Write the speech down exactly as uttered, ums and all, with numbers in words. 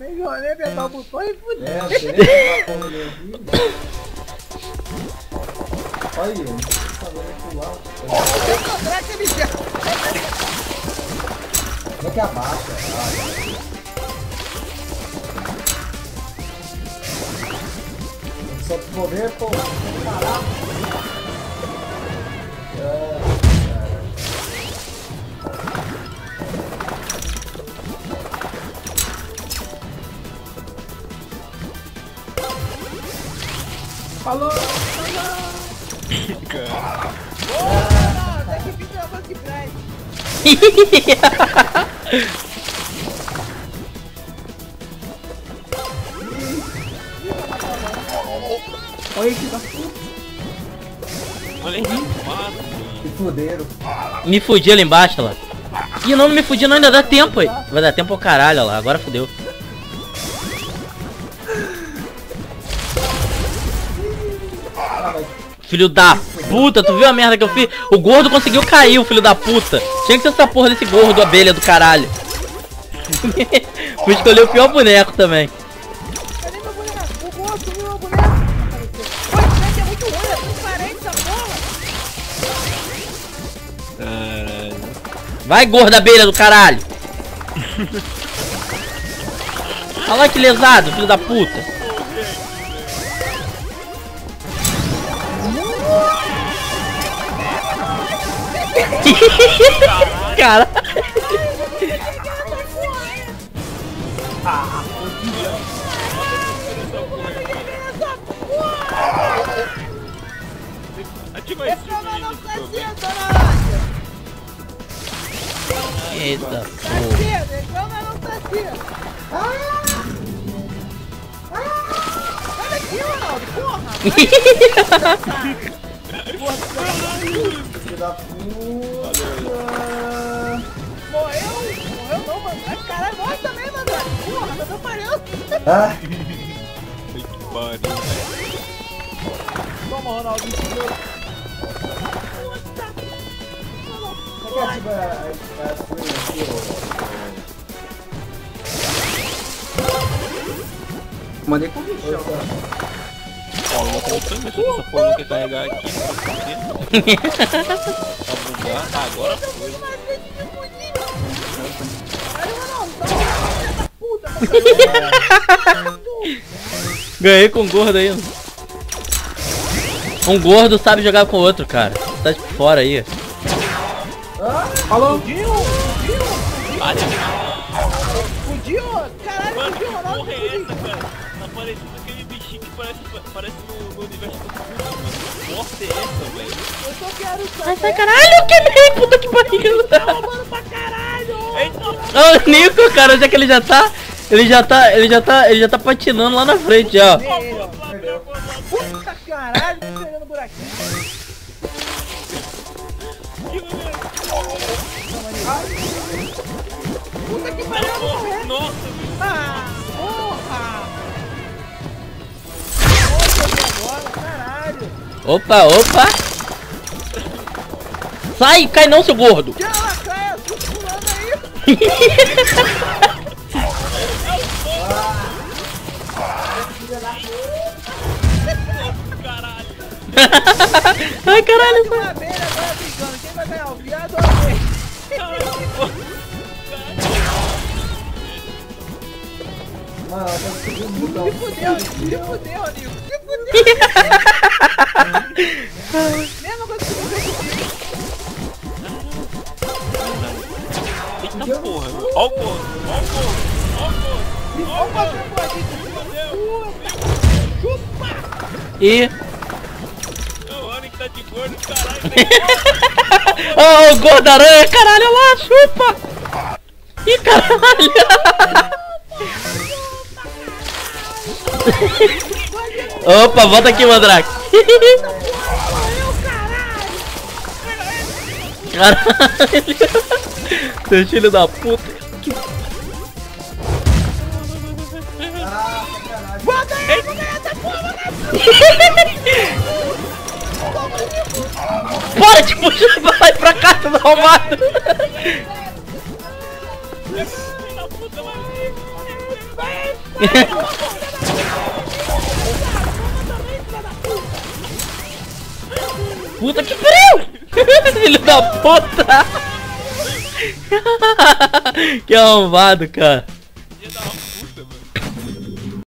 nem nem apertar o botão e fudeu. É, você nem vai pra ele aqui. Olha aí, ele tá vendo pular. Eu tô atrás que ele já. Como é que abaixa? Ah, só te mover, pô. Caraca. É. Falou! Falou! Não, tem que vir uma coisa de trás. Olha que da puta. Olha aí, mano. Me fuderam. Me fudi ali embaixo, lá. Ih, não, não me fudi não, ainda dá tempo aí. Vai dar tempo ao caralho, lá. Agora fudeu. Filho da puta, tu viu a merda que eu fiz? O gordo conseguiu cair, o filho da puta. Tinha que ser essa porra desse gordo, abelha do caralho. Fui escolher o pior boneco também. Cadê meu boneco? O gordo sumiu meu boneco. Pô, esse boneco é muito ruim, é transparente essa porra. Caralho. Vai, gorda abelha do caralho. Olha lá que lesado, filho da puta. Cara. Ativa Esse esse programa não tá vídeo, cedo, dona Eita Tá porra. cedo, esse programa não tá cedo. Ah! Ah! Sai daqui, Ronaldo, porra! Filho da puta. Morreu? Morreu não, mano. Ai, caralho, morre também, mano. Porra, tá atrapalhando. Ah, Que pariu. Toma, Ronaldo. como é que ativa a a screen aqui, ô? Mandei com o bichão. Ó, eu tô voltando, mas essa porra não quer carregar aqui. Tá bugado. Ah, agora foi. Ganhei com um gordo aí. Um gordo sabe jogar com o outro, cara. Tá de fora aí. Falou? Fudiu, fudiu. Olha, Fudiu, caralho, mano, fudiu, que Ronaldo. porra é essa, cara? Tá parecendo aquele bichinho que parece, parece no, no universo do Fuji, mano. Que porta é essa, velho? Eu só quero Ai, saber. sai caralho, eu quebrei, puta que pariu. Tá roubando pra caralho. Eita, Olha o Nico, cara, onde é que ele já tá? Ele já tá, ele já tá, ele já tá patinando lá na frente, ó. Puta caralho, tô pegando buraquinho. Puta que pariu, eu vou morrer. nossa, Ah, porra. Nossa, agora, caralho. Opa, opa. Sai, cai não, seu gordo. Que ela caia, tô pulando aí. caralho. Ai, caralho. Uma abelha agora brigando. Quem vai ganhar, o viado ou a abelha? Mano, ela tá subindo o botão. Se fudeu, se fudeu, Nico. Se fudeu. Mesma coisa que você fudeu. Eita porra, meu. Ó o gordo, ó o gordo, ó o gordo. Ó o bagulho gordinho. Chupa. E O Onyx tá de gordo, caralho. oh, o gordo aranha, caralho, olha lá, chupa. Ih, caralho. Opa, volta aqui, Mandrake. Caralho. Seu filho da puta. Bota aí, vou ganhar essa porra, Para de puxar, vai pra cá, seu arrombado. vai, Puta que pariu! Filho da puta! Que arrombado, cara. Filho da